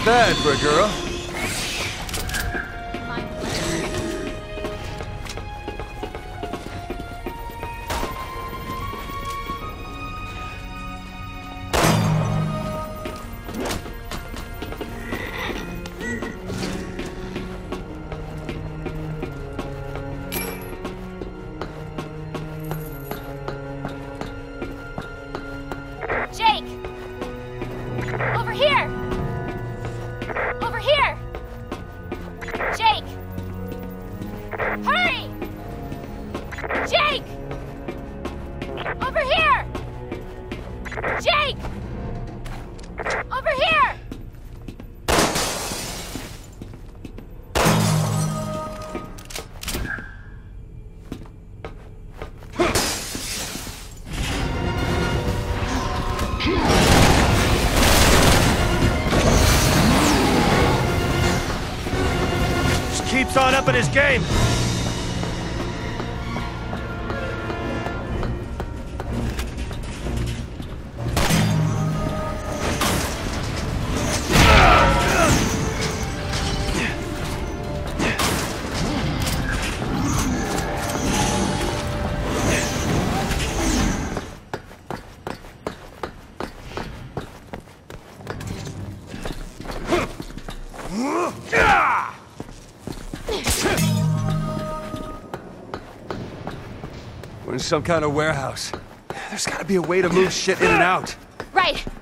bad for a girl. Jake! Over here! Over here! Jake! Hurry! Jake! Over here! Jake! Over here! Keeps on up in his game. We're in some kind of warehouse. There's gotta be a way to move shit in and out. Right.